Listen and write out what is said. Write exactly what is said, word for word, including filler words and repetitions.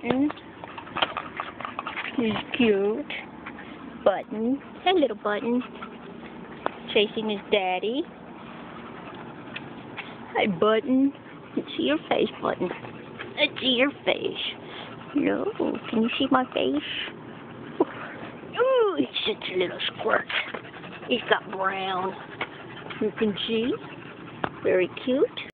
Button. He's cute. Button. Hey, little Button. Chasing his daddy. Hi, Button. Let's see your face, Button. Let's see your face. No, can you see my face? Ooh, he's such a little squirt. He's got brown. You can see. Very cute.